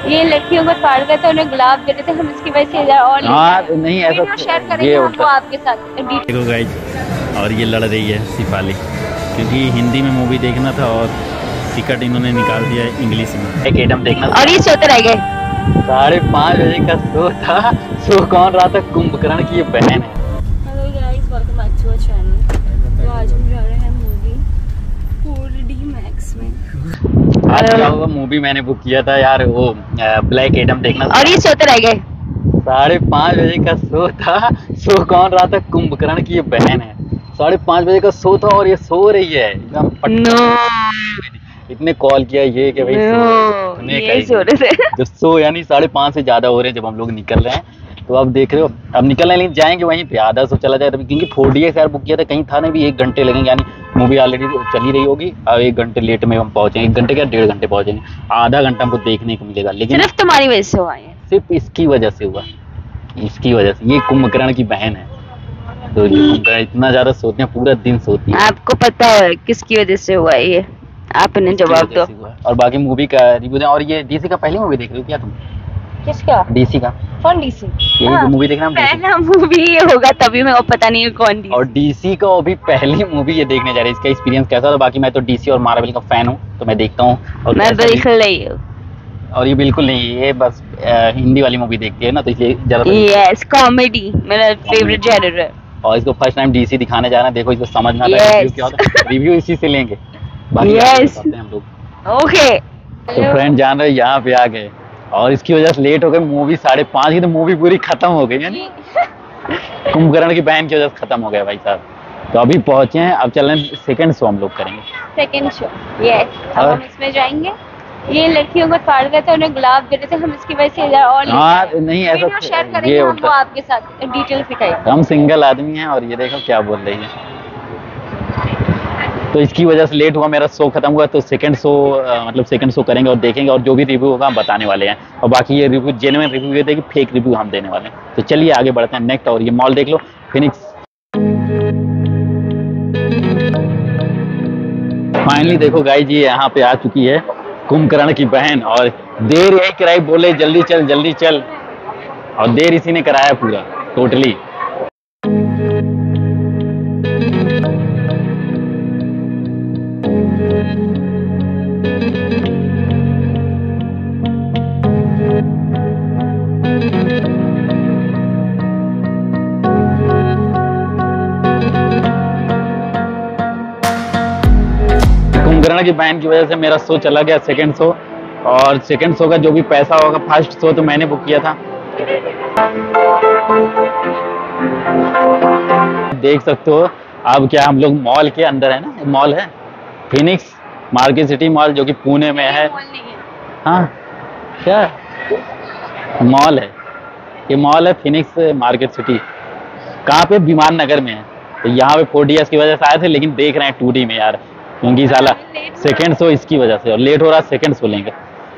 ये लड़कियों को फाड़ गए थे, उन्हें गुलाब दे रहे थे, हम इसकी वजह से इधर और नहीं ऐसा शेयर करेंगे हम वो आपके साथ। देखो गाइज, और ये लड़ रही है सिपाली, क्योंकि हिंदी में मूवी देखना था और टिकट इन्होंने निकाल दिया है इंग्लिश में। एक एटम देखना था और ये सोते रह गए। 5:30 बजे का शो था। शो कौन रहा था? कुंभकर्ण की ये बहन है। Hello guys, welcome back to our channel. तो आज हम जा रहे हैं मूवी 4D मैक्स में। आज क्या होगा? मूवी मैंने बुक किया था यार, वो ब्लैक एटम देखना था। और ये सोते रह गए। 5:30 बजे का शो था। शो कौन रहा था? कुंभकर्ण की ये बहन है। 5:30 बजे का शो था और ये सो रही है एकदम। इतने कॉल किया ये कि भाई ये सो रहे थे। जब शो यानी 5:30 से ज्यादा हो रहे हैं जब हम लोग निकल रहे हैं। तो अब देख रहे हो, अब निकल रहे लेकिन जाएंगे वहीं पे, आधा शो चला जाए तभी, क्योंकि 4DX यार बुक किया था, कहीं था नहीं भी 1 घंटे लगेंगे, यानी मूवी ऑलरेडी चली रही होगी। अब 1 घंटे लेट में हम पहुंचेंगे, 1 घंटे क्या 1.5 घंटे पहुंचेंगे, आधा घंटा हमको देखने को मिलेगा। लेकिन सिर्फ तुम्हारी वजह से हुआ है। सिर्फ इसकी वजह से हुआ, इसकी वजह से। ये कुंभकर्ण की बहन है, तो ये कुंभकर्ण इतना ज्यादा सोते हैं, पूरा दिन सोती है। आपको पता है किसकी वजह से हुआ है ये? आप इन्हें जवाब दो। और बाकी मूवी का रिव्यू दें। और ये डीसी का पहली मूवी देख रही हो क्या तुम? किसका? डीसी का। कौन डीसी? यही जो मूवी देखना पहला मूवी होगा तभी मैं, पता नहीं है कौन डीसी। और डीसी का अभी पहली मूवी ये देखने जा रही है, इसका एक्सपीरियंस कैसा था? बाकी मैं तो डीसी और मार्वल का फैन हूँ, तो मैं देखता हूँ। और मैं बिल्कुल नहीं हूँ। और ये बिल्कुल नहीं, ये बस हिंदी वाली मूवी देखती है ना, तो इसलिए ज्यादा। यस, कॉमेडी मेरा फेवरेट जॉनर है। और इसको फर्स्ट टाइम डीसी दिखाने जा रहे हैं, देखो इसको समझ में आता है रिव्यू क्या होता है। रिव्यू इसी से लेंगे, बाकी हम लोग। ओके तो फ्रेंड जान रहे यहाँ पे आ गए, और इसकी वजह से लेट हो गए। मूवी 5:30 की, तो मूवी पूरी खत्म हो गई, यानी कुंभकर्ण की बहन की वजह से खत्म हो गया भाई साहब। तो अभी पहुंचे हैं, अब चल रहे हैं सेकंड शो हम लोग करेंगे। सेकंड शो यस, अब हम इसमें जाएंगे। ये लड़कियों को फाड़ गए थे, उन्हें गुलाब दे रहे थे, हम इसकी वजह से इधर और नहीं ऐसा शेयर करेंगे हम वो आपके साथ, डिटेल्स दिखाएंगे। हम सिंगल आदमी हैं, और ये देखो क्या बोल रही है। तो इसकी वजह से लेट हुआ, मेरा शो खत्म हुआ। तो सेकंड शो मतलब सेकंड शो करेंगे और देखेंगे, और जो भी रिव्यू होगा हम बताने वाले हैं। और बाकी ये रिव्यू जेन्युइन रिव्यू ये थे कि फेक रिव्यू हम देने वाले हैं। तो चलिए आगे बढ़ते हैं नेक्स्ट। और ये मॉल देख लो, फिनिक्स। फाइनली देखो गाइस, ये यहाँ पे आ चुकी है कुंभकर्ण की बहन, और देर यही कराई, बोले जल्दी चल जल्दी चल, और देर इसी ने कराया पूरा टोटली। कुंभकर्ण की बहन की वजह से मेरा शो चला गया सेकंड शो, और सेकंड शो का जो भी पैसा होगा, फर्स्ट शो तो मैंने बुक किया था। देख सकते हो अब क्या हम लोग मॉल के अंदर है ना, मॉल है फिनिक्स मार्केट सिटी मॉल, जो कि पुणे में है। हाँ क्या मॉल है? ये मॉल है फिनिक्स मार्केट सिटी। कहाँ पे? विमान नगर में है। तो यहाँ पे 4DX की वजह से आए थे, लेकिन देख रहे हैं 2D में यार, क्योंकि साला सेकंड शो इसकी वजह से, और लेट हो रहा, सेकंड शो लेंगे।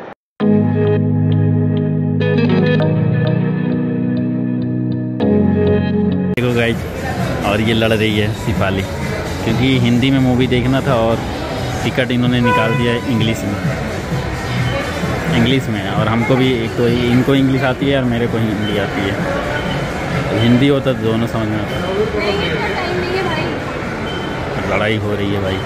देखो गाइस, और ये लड़ रही है सिपाली, क्योंकि हिंदी में मूवी देखना था और टिकट इन्होंने निकाल दिया है इंग्लिश में। और हमको भी, एक तो इनको इंग्लिश आती है और मेरे को हिंदी आती है। हिंदी होता तो दोनों समझ में आता। लड़ाई हो रही है भाई।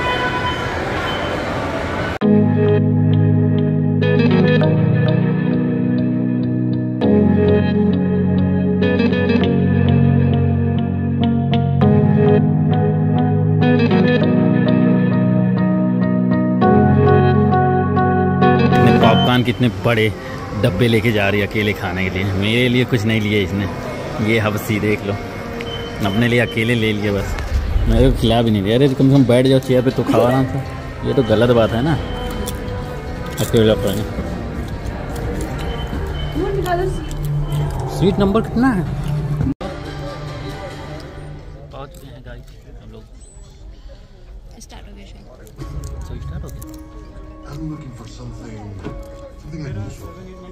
पॉपकॉर्न कितने बड़े डब्बे लेके जा रही है अकेले खाने के लिए। मेरे लिए कुछ नहीं लिए इसने। ये हबसी देख लो, अपने लिए अकेले ले लिए बस, मेरे को खिला भी नहीं दिया। अरे कम से कम बैठ जाओ चेयर पे तो खा रहा था। ये तो गलत बात है ना, अकेला पानी। स्वीट नंबर कितना है? पहुंच गए हैं गाइस हम लोग। स्टार्ट हो गया शायद। So start हो गया। I'm looking for something unusual.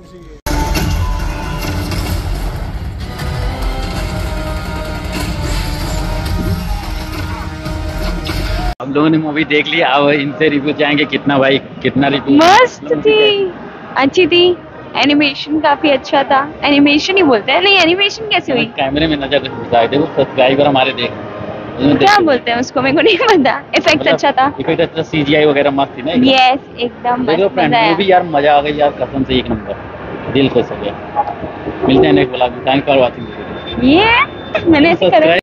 हम लोगों ने मूवी देख ली, अब इनसे रिव्यू चाहेंगे। कितना भाई, कितना रिव्यू? मस्त थी, अच्छी थी। एनिमेशन काफी अच्छा था। एनिमेशन ही बोलते हैं, नहीं एनिमेशन कैसे हुई? कैमरे में नजर घुसाए, देखो सब्सक्राइबर हमारे देख क्या बोलते हैं उसको, मेरे को नहीं पता। इफेक्ट अच्छा था, इफेक्ट अच्छा, सीजीआई वगैरह मस्त थी ना। यस एकदम देखो मस्त, फ्रेंड मजा आया। मूवी यार मजा आ गई यार, कसम से एक नंबर, दिल खुश हो गया। मिलते हैं नेक्स्ट ब्लॉग में। Thanks for watching. ये मैंने ऐसे करा।